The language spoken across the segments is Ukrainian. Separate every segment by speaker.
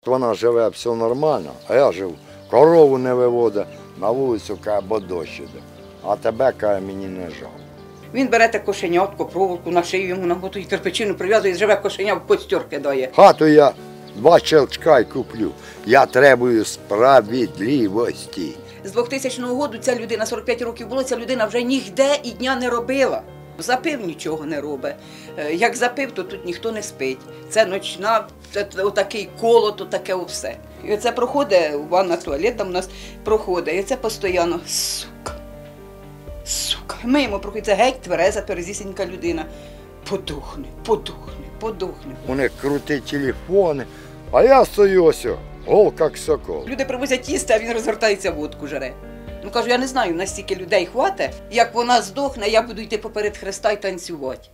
Speaker 1: вона живе, все нормально, а я живу. Корову не виводить, на вулицю, каже, бо дощ іде. А тебе, каже, мені не жалко.
Speaker 2: Він бере те кошенятко, проволоку на шию йому наготує, кирпичину прив'язує, живе кошеня, в костер кидає.
Speaker 1: Хату я 2 щелчка й куплю. Я требую справедливості.
Speaker 2: З 2000 року ця людина, 45 років було, ця людина вже ніде і дня не робила. Запив, нічого не робить. Як запив, то тут ніхто не спить. Це ночна, це отакий коло, то таке все. І оце проходить, ванна, туалет там у нас проходить, і це постійно, сука, сука. Ми йому проходить, це геть твереза, перезісенька людина. Подохне, подохне, подохне.
Speaker 1: У них круті телефони, а я стою ось, гол як сокол.
Speaker 2: Люди привозять їсти, а він розвертається, водку жере. Ну, кажу, я не знаю, настільки людей хватить, як вона здохне, я буду йти поперед Христа і танцювати.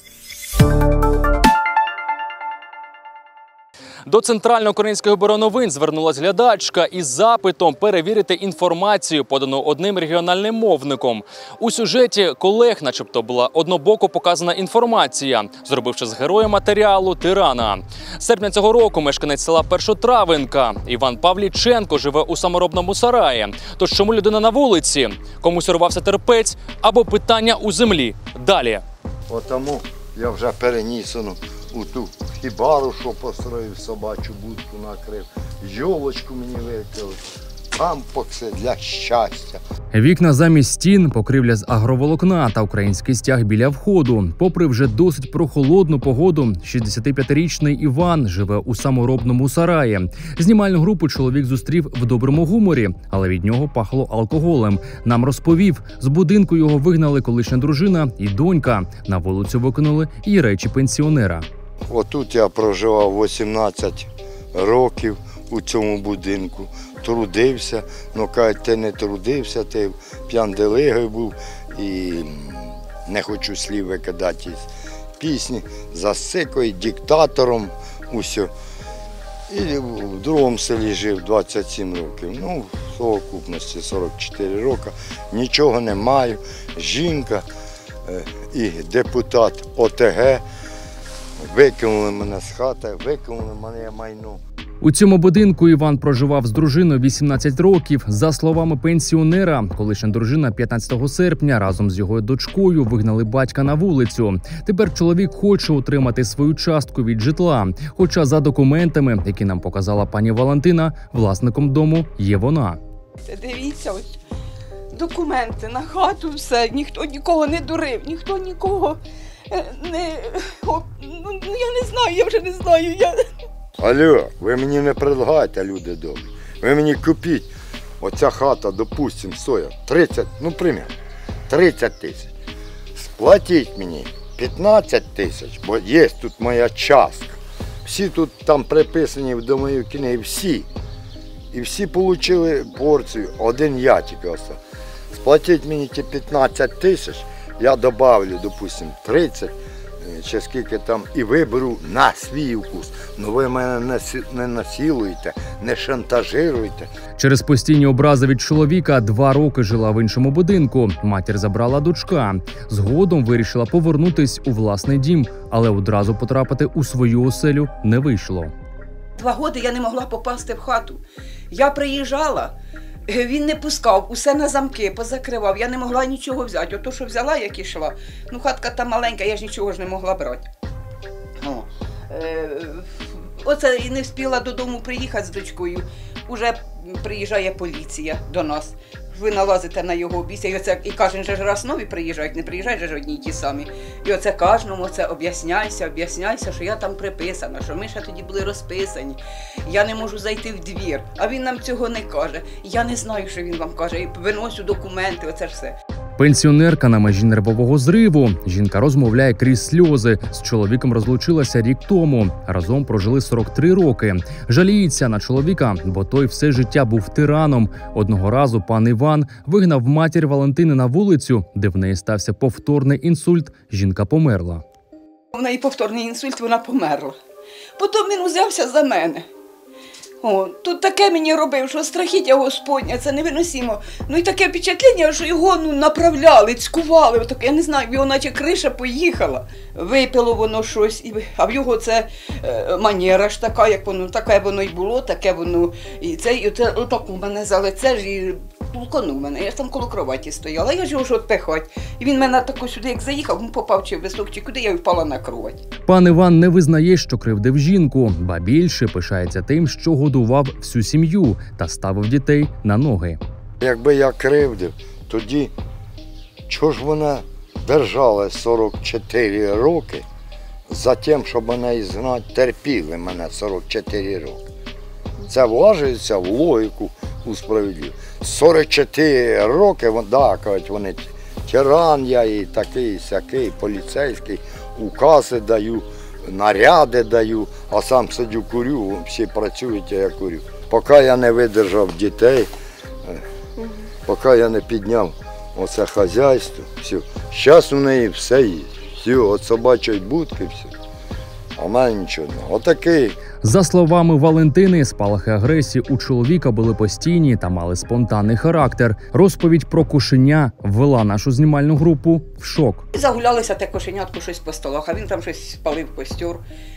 Speaker 3: До Центрально-Українського бюро новин звернулась глядачка із запитом перевірити інформацію, подану одним регіональним мовником. У сюжеті колег начебто була однобоко показана інформація, зробивши з героя матеріалу тирана. З серпня цього року мешканець села Першотравенка Іван Павліченко живе у саморобному сараї. Тож чому людина на вулиці? Комусь урвався терпець або питання у землі? Далі.
Speaker 1: Отому я вже перенісену у ту хібару, що построїв, собачу будку накрив, йолочку мені викрили, кампокси для щастя.
Speaker 3: Вікна замість стін, покрівля з агроволокна та український стяг біля входу. Попри вже досить прохолодну погоду, 65-річний Іван живе у саморобному сараї. Знімальну групу чоловік зустрів в доброму гуморі, але від нього пахло алкоголем. Нам розповів, з будинку його вигнали колишня дружина і донька. На вулицю викинули і речі пенсіонера.
Speaker 1: Отут я проживав 18 років у цьому будинку. Трудився, ну кажуть, ти не трудився, ти п'янделигою був і не хочу слів викидати із пісні, засикою, диктатором, усе. І в другому селі жив 27 років, ну в совокупності 44 роки, нічого не маю, жінка і депутат ОТГ викинули мене з хати, викинули мене майно.
Speaker 3: У цьому будинку Іван проживав з дружиною 18 років. За словами пенсіонера, колишня дружина 15 серпня разом з його дочкою вигнали батька на вулицю. Тепер чоловік хоче отримати свою частку від житла. Хоча за документами, які нам показала пані Валентина, власником дому є вона.
Speaker 2: Дивіться, ось документи на хату, все, ніхто нікого не дурив, ніхто нікого не... Ну, я не знаю, я вже не знаю,
Speaker 1: Алло, ви мені не предлагайте, люди добрі. Ви мені купіть. Оця хата, допустим, стоїть 30, ну, примір, 30 тисяч. Сплатіть мені 15 тисяч, бо є тут моя частка. Всі тут там приписані до моєї книги, всі. І всі отримали порцію, один я тільки остав. Сплатіть мені ті 15 тисяч, я добавлю, допустим, 30 чи скільки там, і виберу на свій вкус. Ну ви мене не насилуєте, не шантажируйте.
Speaker 3: Через постійні образи від чоловіка 2 роки жила в іншому будинку. Матір забрала дочка. Згодом вирішила повернутись у власний дім, але одразу потрапити у свою оселю не вийшло.
Speaker 2: 2 роки я не могла попасти в хату. Я приїжджала, він не пускав, усе на замки позакривав, я не могла нічого взяти. Ото, що взяла, як ішла, ну хатка там маленька, я ж нічого ж не могла брати. Оце і не встигла додому приїхати з дочкою. Уже приїжджає поліція до нас. Ви налазите на його обіця, і кожен же раз нові приїжджають, не приїжджають же одні й ті самі. І оце кожному об'ясняйся, що я там приписана, що ми ще тоді були розписані. Я не можу зайти в двір, а він нам цього не каже. Я не знаю, що він вам каже, і виносю документи, оце ж все.
Speaker 3: Пенсіонерка на межі нервового зриву. Жінка розмовляє крізь сльози. З чоловіком розлучилася рік тому. Разом прожили 43 роки. Жаліється на чоловіка, бо той все життя був тираном. Одного разу пан Іван вигнав матір Валентини на вулицю, де в неї стався повторний інсульт. Жінка померла.
Speaker 2: У неї повторний інсульт, вона померла. Потім він узявся за мене. О, тут таке мені робив, що страхіття Господня, це невиносимо. Ну і таке впечатлення, що його направляли, цькували, отак, я не знаю, в його наче криша поїхала. Випило воно щось, а в його це манера ж така, як воно, таке воно й було, таке воно, і це отак у мене за лице ж і толканув мене. Я там коло кроваті стояла, я ж його ж отпихать. І він мене тако сюди, як заїхав, він попав чи в висок, чи куди, я впала на кровать.
Speaker 3: Пан Іван не визнає, що кривдив жінку, ба більше пишається тим, що годував всю сім'ю та ставив дітей на ноги.
Speaker 1: Якби я кривдив, тоді чого ж вона держала 44 роки за тим, щоб мене ізгнати, терпіли мене 44 роки. Це вважається в логіку у справедливість. 44 роки, да, кажуть, вони тиран я і такий, сякий, поліцейський, укази даю, наряди даю, а сам сидю курю, всі працюють, а я курю. Поки я не видержав дітей, поки я не підняв оце хазяйство, все. Зараз у неї все є. Все, от собачої будки, все. А в мене нічого не. Отакий.
Speaker 3: За словами Валентини, спалахи агресії у чоловіка були постійні та мали спонтанний характер. Розповідь про кошеня ввела нашу знімальну групу в шок.
Speaker 2: Загулялися те кошенятко щось по столах, а він там щось спалив костер.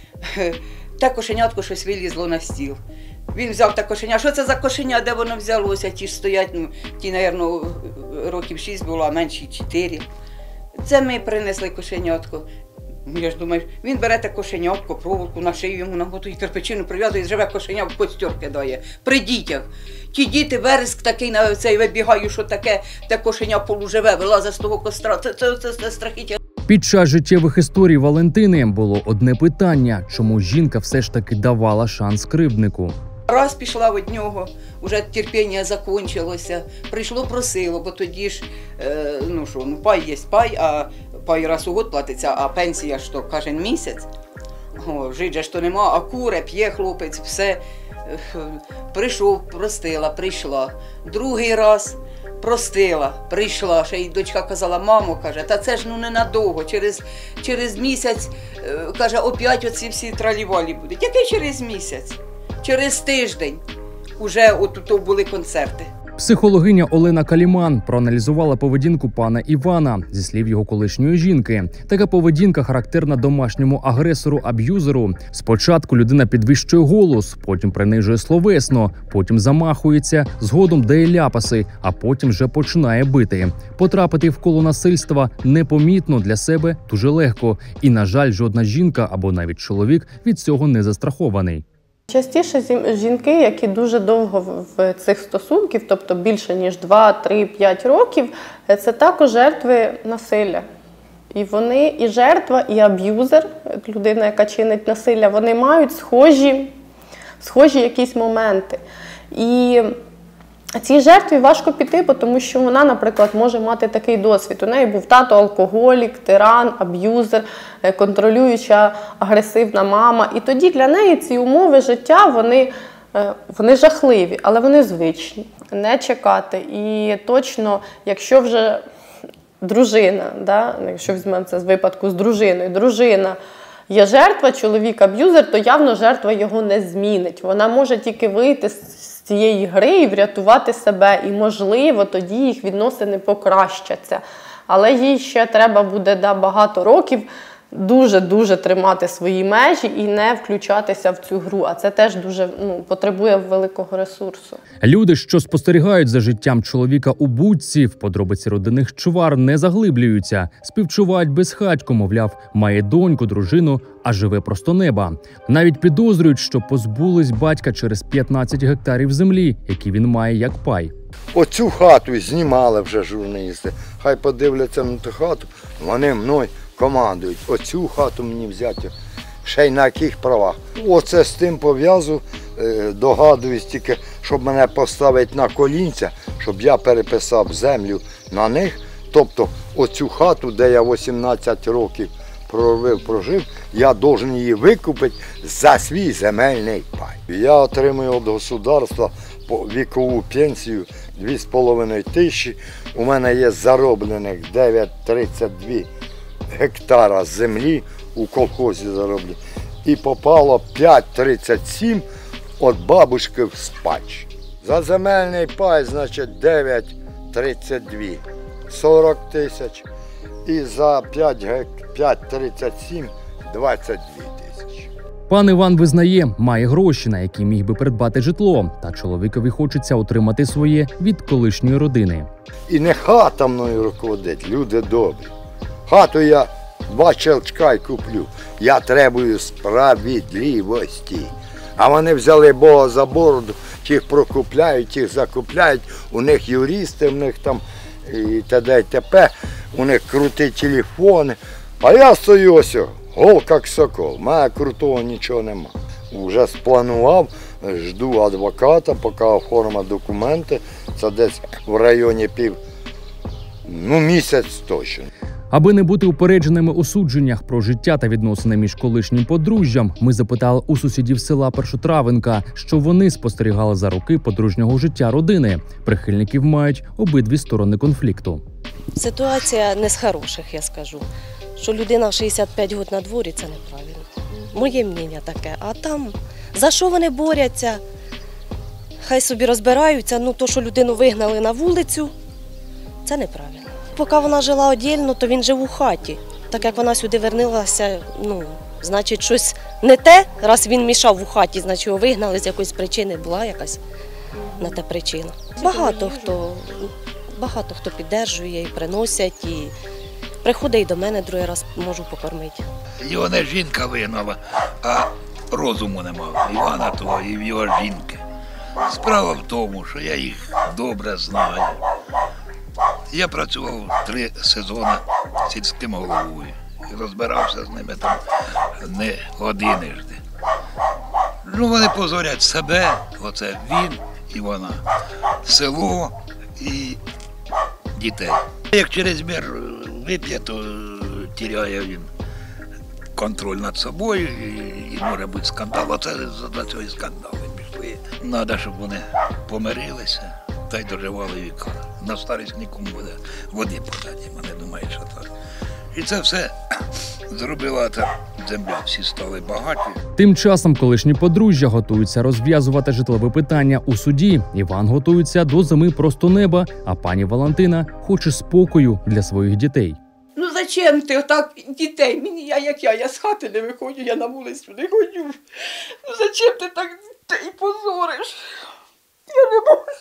Speaker 2: Те кошенятко щось вилізло на стіл. Він взяв те кошеня. Що це за кошеня, де воно взялося? Ті ж стоять, ну, ті, мабуть, років 6 було, а менші 4. Це ми принесли кошенятко. Я ж думаю, він бере те кошенятко, проволоку на шию йому наготує, кирпичину прив'язує, живе кошеня в костер кидає. При дітях. Ті діти, вереск такий на цей вибігаю, що таке, те кошеня полуживе, вилазить з того костра. Це страхіття.
Speaker 3: Під час життєвих історій Валентини було одне питання, чому жінка все ж таки давала шанс кривднику.
Speaker 2: Раз пішла від нього, вже терпіння закінчилося, прийшло просило, бо тоді ж, ну що, ну пай є пай, а пай раз у год платиться, а пенсія ж то кожен місяць. О, жить же ж то нема, а куре, п'є хлопець, все. Прийшов, простила, прийшла. Другий раз простила, прийшла. Ще й дочка казала, мамо, каже, та це ж ну ненадовго, через місяць, каже, опять оці всі тралівалі будуть. Який через місяць? Через тиждень уже от були концерти.
Speaker 3: Психологиня Олена Каліман проаналізувала поведінку пана Івана, зі слів його колишньої жінки. Така поведінка характерна домашньому агресору-аб'юзеру. Спочатку людина підвищує голос, потім принижує словесно, потім замахується, згодом дає ляпаси, а потім вже починає бити. Потрапити в коло насильства непомітно для себе дуже легко. І, на жаль, жодна жінка або навіть чоловік від цього не застрахований.
Speaker 4: Частіше жінки, які дуже довго в цих стосунках, тобто більше ніж 2, 3, 5 років, це також жертви насилля. І вони, і жертва, і аб'юзер, людина, яка чинить насилля, вони мають схожі якісь моменти. І цій жертві важко піти, тому що вона, наприклад, може мати такий досвід. У неї був тато алкоголік, тиран, аб'юзер, контролююча, агресивна мама. І тоді для неї ці умови життя, вони жахливі, але вони звичні. Не чекати. І точно, якщо вже дружина, якщо візьмемо це з випадку з дружиною, дружина є жертва, чоловік аб'юзер, то явно жертва його не змінить. Вона може тільки вийти з цієї гри і врятувати себе. І, можливо, тоді їх відносини покращаться. Але їй ще треба буде багато років дуже-дуже тримати свої межі і не включатися в цю гру. А це теж дуже потребує великого ресурсу.
Speaker 3: Люди, що спостерігають за життям чоловіка у будці, в подробиці родинних чвар не заглиблюються. Співчувають безхатько, мовляв, має доньку, дружину, а живе просто неба. Навіть підозрюють, що позбулись батька через 15 гектарів землі, які він має як пай.
Speaker 1: Оцю хату знімали вже журналісти. Хай подивляться на ту хату, вони мною командують. Оцю хату мені взяти, ще й на яких правах. Оце з тим пов'язу, догадуюсь тільки, щоб мене поставити на колінця, щоб я переписав землю на них. Тобто оцю хату, де я 18 років прожив, я повинен її викупити за свій земельний пай. Я отримую від государства вікову пенсію 2,5 тисячі. У мене є зароблених 9,32 гектара землі у колхозі зароблені. І попало 5,37 від бабушки в спадщину. За земельний пай, значить, 9,32 – 40 тисяч. І за 5,37 – 22 тисячі.
Speaker 3: Пан Іван визнає, має гроші, на які міг би придбати житло, та чоловікові хочеться отримати своє від колишньої родини.
Speaker 1: І не хата мною руководить, люди добрі. Хату я 2 щелчка й куплю. Я требую справедливості. А вони взяли Бога за бороду, тих прокупляють, тих закупляють. У них юристи, у них там і т.д. і т.п. У них круті телефони. А я стою ось, гол як сокол. У мене крутого нічого нема. Вже спланував, жду адвоката, поки оформить документи. Це десь в районі місяць точно.
Speaker 3: Аби не бути упередженими у судженнях про життя та відносини між колишнім подружжям, ми запитали у сусідів села Першотравенка, що вони спостерігали за роки подружнього життя родини. Прихильників мають обидві сторони конфлікту.
Speaker 5: Ситуація не з хороших, я скажу. Що людина в 65 років на дворі – це неправильно. Моє мнення таке. А там, за що вони борються? Хай собі розбираються, то, що людину вигнали на вулицю, це неправильно. Поки вона жила віддільно, то він жив у хаті. Так як вона сюди вернулася, значить, щось не те. Раз він мішав у хаті, значить, його вигнали з якоїсь причини, була якась на те причина. Багато хто підтримує і приносять, і приходить і до мене другий раз можу покормити.
Speaker 6: Його не жінка вигнала, а розуму не мав. Івана того і його жінки. Справа в тому, що я їх добре знаю. Я працював 3 сезони сільським головою і розбирався з ними там не одинижди. Вони позорять себе, оце він і вона, село і дітей. Як через мір вип'є, то тіряє він контроль над собою і може бути скандал. Оце за цього і скандали пішли. Треба, щоб вони помирилися та й доживали віка. На старість нікому буде води подати, мене думає, що так. І це все зробила та земля, всі стали багаті.
Speaker 3: Тим часом колишні подружжя готуються розв'язувати житлове питання у суді. Іван готується до зими просто неба, а пані Валентина хоче спокою для своїх дітей.
Speaker 2: Зачем ти отак дітей? Мені я з хати не виходжу, я на вулицю не ходжу. Зачем ти так і позориш? Я не можу.